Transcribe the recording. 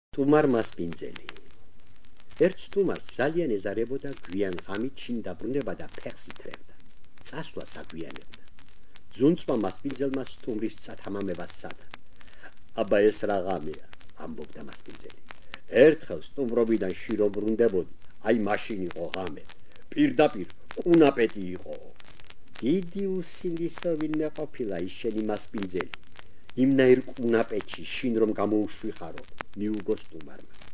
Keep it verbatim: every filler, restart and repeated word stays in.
სტუმარ მასპინძელი. ერთ სტუმარს ძალიან ეზარებოდა გვიან ღამით შინ დაბრუნება და ფეხს ითრევდა. წასვლას აგვიანებდა. ძუნწმა მასპინძელმა სტუმრის წათამამება სცადა. აბა ეს რა ღამეა, ამბობდა მასპინძელი. ერთხელ სტუმრობიდან შირო ბრუნდებოდი, აი მაშინ იყო ღამე. პირდაპირ კუნაპეტი იყო. დიდი უსინდისო ვინმე ყოფილა ის შენი მასპინძელი. იმნაირ კუნაპეტში შინ რომ გამოუშვიხარო, მიუგო სტუმარმა.